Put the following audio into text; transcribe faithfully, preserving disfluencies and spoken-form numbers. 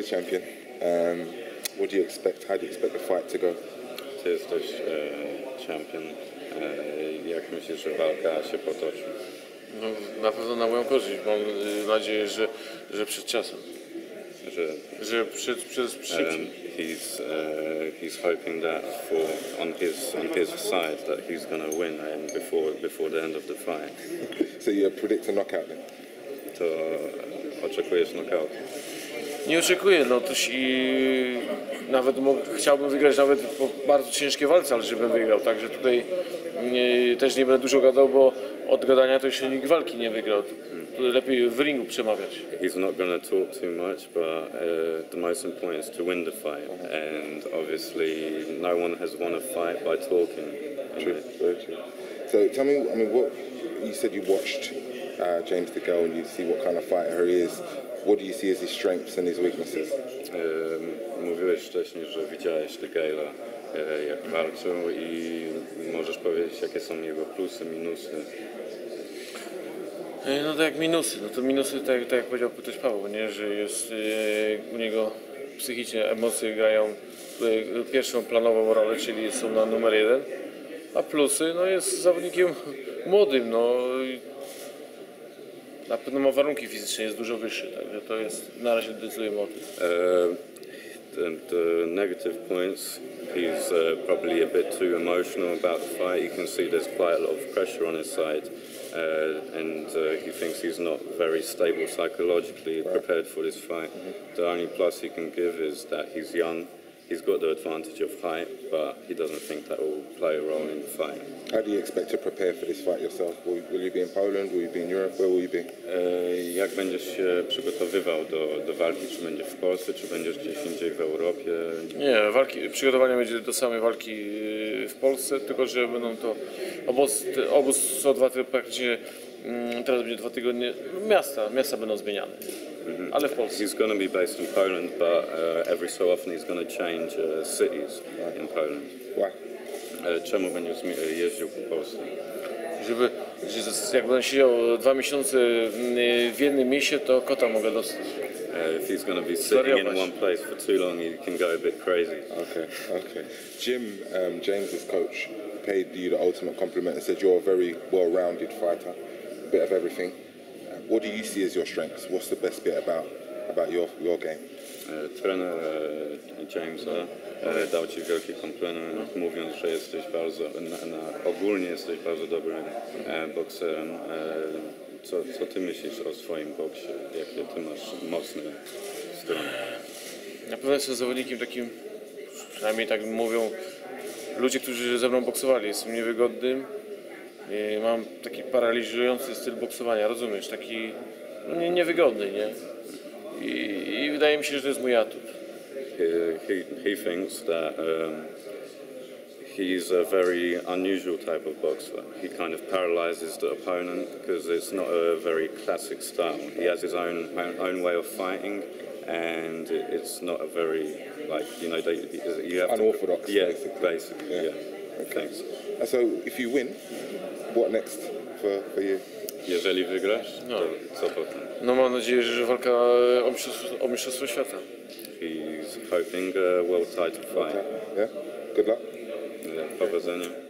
champion. Um, what do you expect? How do you expect the fight to go? Ty jesteś e, champion. E, jak myślisz, że walka się potoczy? No, na pewno na moją korzyść. Mam y, nadzieję, że, że przed czasem. Że Że przed, przed, um, szybciej. he's uh, he's hoping that for on his on his side that he's gonna win and before before the end of the fight. So you predict a knockout then? To oczekujesz knockoutu. Nie oczekuję, no też i nawet mógł, chciałbym wygrać nawet po bardzo ciężkiej walce, ale żebym wygrał, także tutaj nie, też nie będę dużo gadał, bo od gadania to jeszcze nikt walki nie wygrał. Lepiej w ringu przemawiać. He's not going to talk too much, but uh, the most important is to win the fight. And obviously, no one has won a fight by talking. True, very true. So tell me, I mean, what you said you watched uh, James DeGale and you see what kind of fighter he is. What do you see as his strengths and his weaknesses? Um, mówiłeś wcześniej, że widziałeś DeGale'a, e, jak walczył i możesz powiedzieć, jakie są jego plusy, minusy. No tak jak minusy, no to minusy, tak, tak jak powiedział też Paweł, nie? Że jest e, u niego psychicznie emocje grają e, pierwszą planową rolę, czyli są na numer jeden, a plusy, no jest zawodnikiem młodym, no i na pewno ma warunki fizyczne, jest dużo wyższy, także to jest, na razie decydujemy o tym. Uh, the, the negative points, he's uh, probably a bit too emotional about the fight. You can see there's quite a lot of pressure on his side. Uh, and uh, he thinks he's not very stable psychologically prepared for this fight. Mm-hmm. The only plus he can give is that he's young. He's got the advantage of height, but he doesn't think that will play a role in the fight. How do you expect to prepare for this fight yourself? Will, will you be in Poland? Will you be in Europe? Where will you be? E, jak będziesz się przygotowywał do, do walki? Czy będziesz w Polsce, czy będziesz gdzieś indziej w Europie? Nie, walki, przygotowanie będzie do samej walki w Polsce, tylko że będą to obóz, obóz co dwa tygodnie, praktycznie teraz będzie dwa tygodnie, miasta, miasta będą zmieniane, mm-hmm. ale w Polsce. He's going to be based in Poland, but uh, every so often he's going to change uh, cities in Poland. Why? E, czemu będziesz jeździł po Polsce? Żeby, że jak będę siedział dwa miesiące w jednym mieście, to kota mogę dostać. Uh, if he's going to be sitting in one place for too long, he can go a bit crazy. Okay, okay. Jim, um, James's coach, paid you the ultimate compliment and said you're a very well-rounded fighter, a bit of everything. Uh, what do you see as your strengths? What's the best bit about about your your game? Uh, trener uh, Jamesa uh, dał ci wielki komplement, mówiąc, że jesteś bardzo, na, na, ogólnie jesteś bardzo dobrym uh, bokserem. Uh, Co, co ty myślisz o swoim boksie? Jakie ty masz mocne strony? Na pewno jestem zawodnikiem takim, przynajmniej tak mówią ludzie, którzy ze mną boksowali. Jestem niewygodnym, mam taki paraliżujący styl boksowania, rozumiesz? Taki no, nie, niewygodny, nie? I, I wydaje mi się, że to jest mój atut. He, he, he thinks that um, he's a very unusual type of boxer. He kind of paralyzes the opponent because it's not a very classic style. He has his own own way of fighting, and it's not a very like you know they, you have unorthodox. To, yeah, basically. basically. Yeah. yeah. Okay. Thanks. And so, if you win, what next for for you? Jeżeli wygrasz, No. to co potem? No mam nadzieję, że walka o mistrzostwo, o mistrzostwo świata. He's hoping a world title fight. Yeah. Good luck. Yeah, powodzenia.